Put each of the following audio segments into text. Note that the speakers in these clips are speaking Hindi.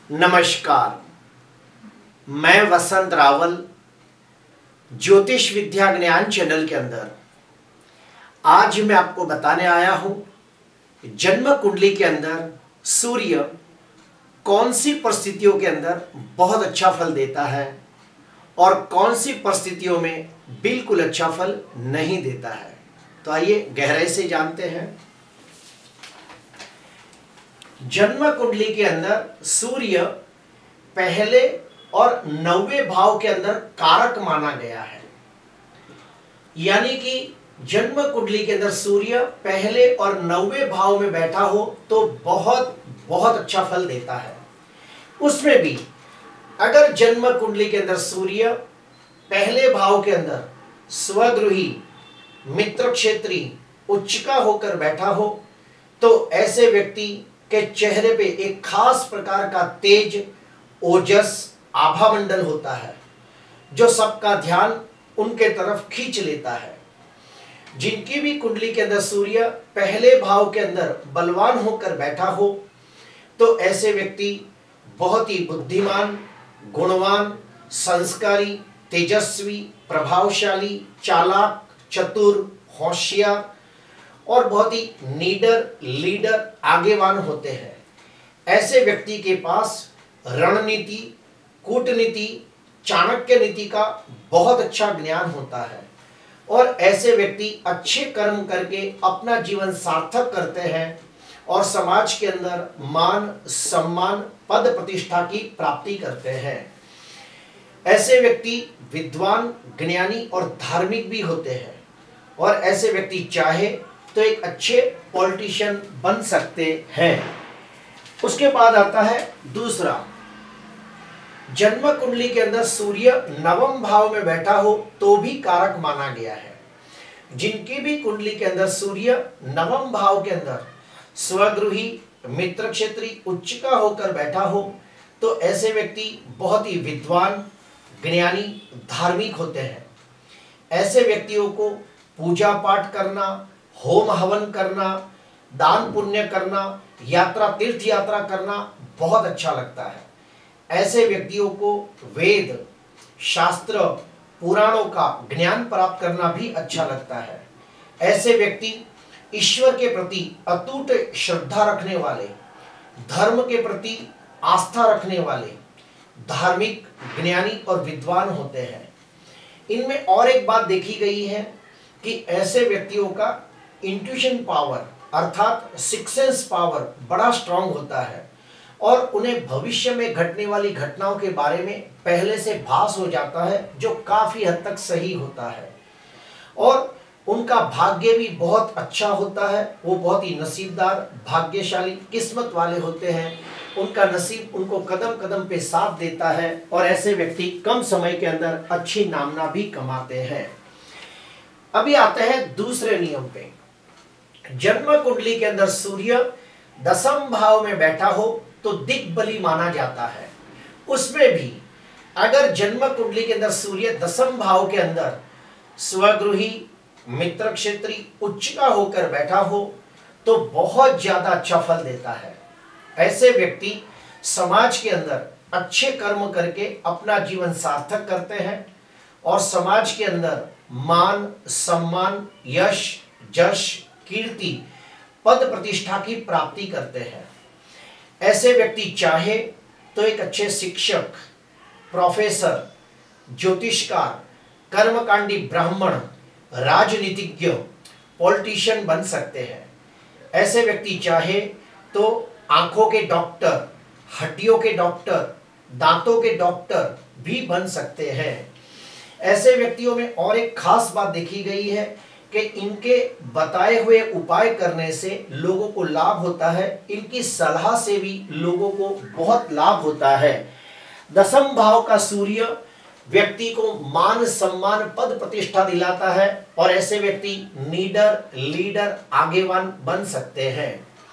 नमस्कार, मैं वसंत रावल ज्योतिष विद्या ज्ञान चैनल के अंदर आज मैं आपको बताने आया हूं जन्म कुंडली के अंदर सूर्य कौन सी परिस्थितियों के अंदर बहुत अच्छा फल देता है और कौन सी परिस्थितियों में बिल्कुल अच्छा फल नहीं देता है। तो आइए गहराई से जानते हैं। जन्म कुंडली के अंदर सूर्य पहले और 9वें भाव के अंदर कारक माना गया है, यानी कि जन्म कुंडली के अंदर सूर्य पहले और 9वें भाव में बैठा हो तो बहुत बहुत अच्छा फल देता है। उसमें भी अगर जन्म कुंडली के अंदर सूर्य पहले भाव के अंदर स्वगृही मित्र क्षेत्री उच्चका होकर बैठा हो तो ऐसे व्यक्ति के चेहरे पे एक खास प्रकार का तेज ओजस आभा मंडल होता है जो सबका ध्यान उनके तरफ खींच लेता है। जिनकी भी कुंडली के अंदर सूर्य पहले भाव के अंदर बलवान होकर बैठा हो तो ऐसे व्यक्ति बहुत ही बुद्धिमान, गुणवान, संस्कारी, तेजस्वी, प्रभावशाली, चालाक, चतुर, होशियार और बहुत ही लीडर आगेवान होते हैं। ऐसे व्यक्ति के पास रणनीति, कूटनीति, चाणक्य नीति का बहुत अच्छा ज्ञान होता है और ऐसे व्यक्ति अच्छे कर्म करके अपना जीवन सार्थक करते हैं और समाज के अंदर मान, सम्मान, पद प्रतिष्ठा की प्राप्ति करते हैं। ऐसे व्यक्ति विद्वान, ज्ञानी और धार्मिक भी होते हैं और ऐसे व्यक्ति चाहे तो एक अच्छे पॉलिटिशियन बन सकते हैं। उसके बाद आता है दूसरा, जन्म कुंडली के अंदर सूर्य 9वें भाव में बैठा हो तो भी कारक माना गया है। जिनकी भी कुंडली के अंदर सूर्य 9वें भाव के अंदर स्वगृही मित्र क्षेत्री उच्चका होकर बैठा हो तो ऐसे व्यक्ति बहुत ही विद्वान, ज्ञानी, धार्मिक होते हैं। ऐसे व्यक्तियों को पूजा पाठ करना, होम हवन करना, दान पुण्य करना, यात्रा, तीर्थ यात्रा करना बहुत अच्छा लगता है। ऐसे व्यक्तियों को वेद, शास्त्र, पुराणों का ज्ञान प्राप्त करना भी अच्छा लगता है। ऐसे व्यक्ति ईश्वर के प्रति अटूट श्रद्धा रखने वाले, धर्म के प्रति आस्था रखने वाले, धार्मिक, ज्ञानी और विद्वान होते हैं। इनमें और एक बात देखी गई है कि ऐसे व्यक्तियों का इंट्यूशन पावर अर्थात सिक्स सेंस पावर बड़ा स्ट्रांग होता है और उन्हें भविष्य में घटने वाली घटनाओं के बारे में पहले से भास हो जाता है जो काफी हद तक सही होता है और उनका भाग्य भी बहुत अच्छा होता है। वो बहुत ही नसीबदार, भाग्यशाली, किस्मत वाले होते हैं। उनका नसीब उनको कदम कदम पे साथ देता है और ऐसे व्यक्ति कम समय के अंदर अच्छी नामना भी कमाते हैं। अभी आते हैं दूसरे नियम पे। जन्म कुंडली के अंदर सूर्य 10वें भाव में बैठा हो तो दिग्बली माना जाता है। उसमें भी अगर जन्म कुंडली के अंदर सूर्य 10वें भाव के अंदर स्वगृही मित्र क्षेत्री उच्चका होकर बैठा हो तो बहुत ज्यादा अच्छा फल देता है। ऐसे व्यक्ति समाज के अंदर अच्छे कर्म करके अपना जीवन सार्थक करते हैं और समाज के अंदर मान, सम्मान, यश, जश, कीर्ति, पद प्रतिष्ठा की प्राप्ति करते हैं। ऐसे व्यक्ति चाहे तो एक अच्छे शिक्षक, प्रोफेसर, ज्योतिषकार, कर्मकांडी ब्राह्मण, राजनीतिज्ञ, पॉलिटिशियन बन सकते हैं। ऐसे व्यक्ति चाहे तो आंखों के डॉक्टर, हड्डियों के डॉक्टर, दांतों के डॉक्टर भी बन सकते हैं। ऐसे व्यक्तियों में और एक खास बात देखी गई है कि इनके बताए हुए उपाय करने से लोगों को लाभ होता है। इनकी सलाह से भी लोगों को बहुत लाभ होता है। 10वें भाव का सूर्य व्यक्ति को मान, सम्मान, पद प्रतिष्ठा दिलाता है और ऐसे व्यक्ति लीडर, आगेवान बन सकते हैं।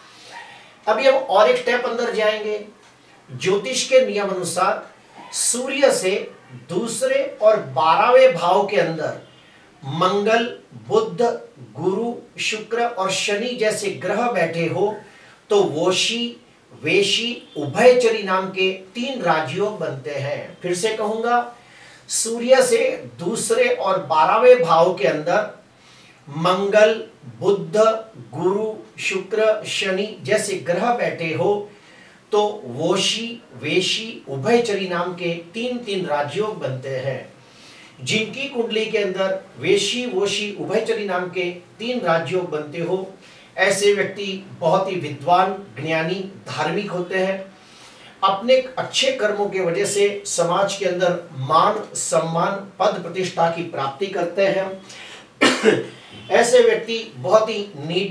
अभी हम और एक स्टेप अंदर जाएंगे। ज्योतिष के नियम अनुसार सूर्य से दूसरे और 12वें भाव के अंदर मंगल, बुध, गुरु, शुक्र और शनि जैसे ग्रह बैठे हो तो वोशी, वेशी, उभयचरी नाम के 3 राजयोग बनते हैं। फिर से कहूंगा, सूर्य से दूसरे और 12वें भाव के अंदर मंगल, बुध, गुरु, शुक्र, शनि जैसे ग्रह बैठे हो तो वोशी, वेशी, उभयचरी नाम के 3 राजयोग बनते हैं। जिनकी कुंडली के अंदर वेशी, वोशी, उभयचरी नाम के 3 राजयोग बनते हो, ऐसे व्यक्ति बहुत ही विद्वान, ज्ञानी, धार्मिक होते हैं। अपने अच्छे कर्मों के वजह से समाज के अंदर मान, सम्मान, पद प्रतिष्ठा की प्राप्ति करते हैं। ऐसे व्यक्ति बहुत ही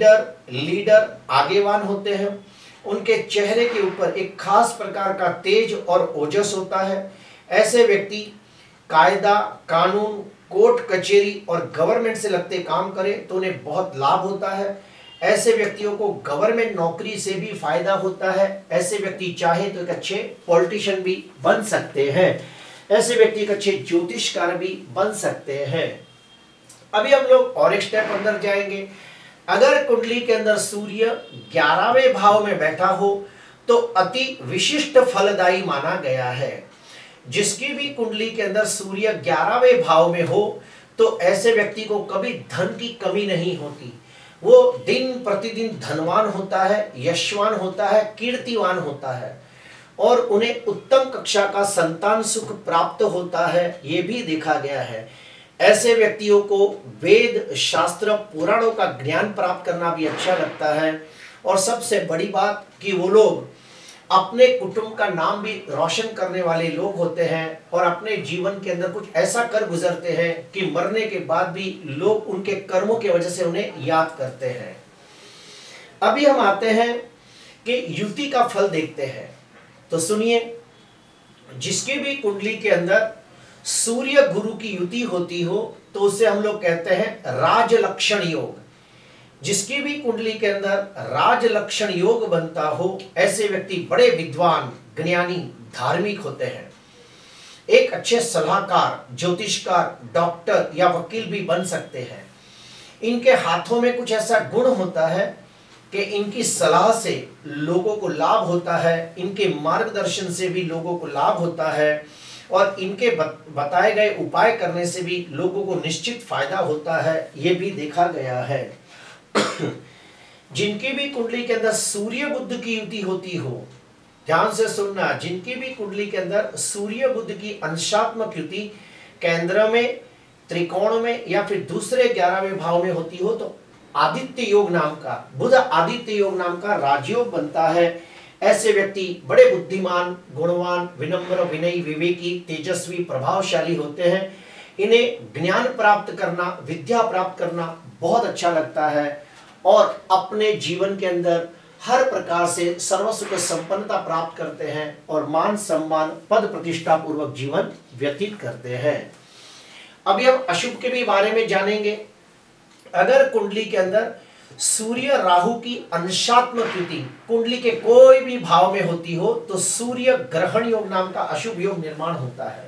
लीडर, आगेवान होते हैं। उनके चेहरे के ऊपर एक खास प्रकार का तेज और ओजस होता है। ऐसे व्यक्ति कायदा, कानून, कोर्ट कचहरी और गवर्नमेंट से लगते काम करें तो उन्हें बहुत लाभ होता है। ऐसे व्यक्तियों को गवर्नमेंट नौकरी से भी फायदा होता है। ऐसे व्यक्ति चाहे तो एक अच्छे पॉलिटिशियन भी बन सकते हैं। ऐसे व्यक्ति एक अच्छे ज्योतिषकार भी बन सकते हैं। अभी हम लोग और एक स्टेप अंदर जाएंगे। अगर कुंडली के अंदर सूर्य 11वें भाव में बैठा हो तो अति विशिष्ट फलदायी माना गया है। जिसकी भी कुंडली के अंदर सूर्य 11वें भाव में हो तो ऐसे व्यक्ति को कभी धन की कमी नहीं होती। वो दिन प्रतिदिन धनवान होता है, यशवान होता है, कीर्तिवान होता है और उन्हें उत्तम कक्षा का संतान सुख प्राप्त होता है, ये भी देखा गया है। ऐसे व्यक्तियों को वेद, शास्त्र, पुराणों का ज्ञान प्राप्त करना भी अच्छा लगता है और सबसे बड़ी बात कि वो लोग अपने कुटुंब का नाम भी रोशन करने वाले लोग होते हैं और अपने जीवन के अंदर कुछ ऐसा कर गुजरते हैं कि मरने के बाद भी लोग उनके कर्मों की वजह से उन्हें याद करते हैं। अभी हम आते हैं कि युति का फल देखते हैं। तो सुनिए, जिसकी भी कुंडली के अंदर सूर्य गुरु की युति होती हो तो उसे हम लोग कहते हैं राजलक्षण योग। जिसकी भी कुंडली के अंदर राजलक्षण योग बनता हो, ऐसे व्यक्ति बड़े विद्वान, ज्ञानी, धार्मिक होते हैं। एक अच्छे सलाहकार, ज्योतिषकार, डॉक्टर या वकील भी बन सकते हैं। इनके हाथों में कुछ ऐसा गुण होता है कि इनकी सलाह से लोगों को लाभ होता है, इनके मार्गदर्शन से भी लोगों को लाभ होता है और इनके बताए गए उपाय करने से भी लोगों को निश्चित फायदा होता है, ये भी देखा गया है। जिनकी भी कुंडली के अंदर सूर्य बुध की युति होती हो, ध्यान से सुनना, जिनकी भी कुंडली के अंदर सूर्य बुध की अंशात्मक युति केंद्र में, त्रिकोण में या फिर दूसरे 11वें भाव में होती हो तो आदित्य योग नाम का, बुध आदित्य योग नाम का राजयोग बनता है। ऐसे व्यक्ति बड़े बुद्धिमान, गुणवान, विनम्र, विनयी, विवेकी, तेजस्वी, प्रभावशाली होते हैं। इन्हें ज्ञान प्राप्त करना, विद्या प्राप्त करना बहुत अच्छा लगता है और अपने जीवन के अंदर हर प्रकार से सर्व सुख संपन्नता प्राप्त करते हैं और मान सम्मान, पद प्रतिष्ठा पूर्वक जीवन व्यतीत करते हैं। अभी हम अशुभ के भी बारे में जानेंगे। अगर कुंडली के अंदर सूर्य राहु की अंशात्मक युति कुंडली के कोई भी भाव में होती हो तो सूर्य ग्रहण योग नाम का अशुभ योग निर्माण होता है।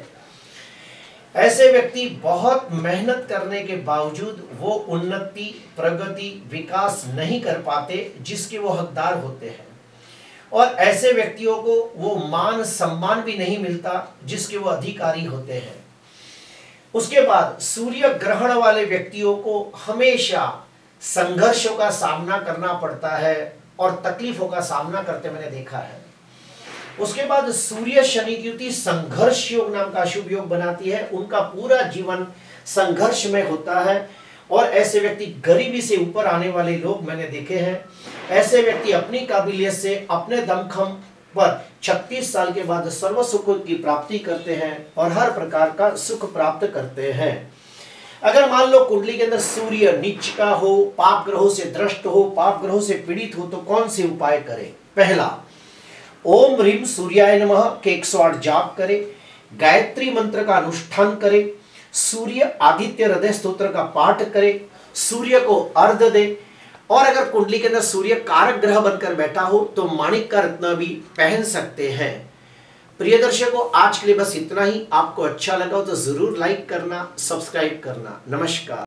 ऐसे व्यक्ति बहुत मेहनत करने के बावजूद वो उन्नति, प्रगति, विकास नहीं कर पाते जिसके वो हकदार होते हैं और ऐसे व्यक्तियों को वो मान सम्मान भी नहीं मिलता जिसके वो अधिकारी होते हैं। उसके बाद सूर्य ग्रहण वाले व्यक्तियों को हमेशा संघर्षों का सामना करना पड़ता है और तकलीफों का सामना करते मैंने देखा है। उसके बाद सूर्य शनि की युति संघर्ष योग नाम का शुभ योग बनाती है। उनका पूरा जीवन संघर्ष में होता है और ऐसे व्यक्ति गरीबी से ऊपर आने वाले लोग मैंने देखे हैं। ऐसे व्यक्ति अपनी काबिलियत से अपने दमखम पर 36 साल के बाद सर्व सुख की प्राप्ति करते हैं और हर प्रकार का सुख प्राप्त करते हैं। अगर मान लो कुंडली के अंदर सूर्य नीच का हो, पाप ग्रहों से द्रष्ट हो, पाप ग्रहों से पीड़ित हो तो कौन से उपाय करें? पहला, ओम ह्रीम सूर्याय नमः के 108 जाप करें, गायत्री मंत्र का अनुष्ठान करें, सूर्य आदित्य हृदय स्तोत्र का पाठ करें, सूर्य को अर्घ दें और अगर कुंडली के अंदर सूर्य कारक ग्रह बनकर बैठा हो तो माणिक का रत्न भी पहन सकते हैं। प्रिय दर्शकों, आज के लिए बस इतना ही। आपको अच्छा लगा हो तो जरूर लाइक करना, सब्सक्राइब करना। नमस्कार।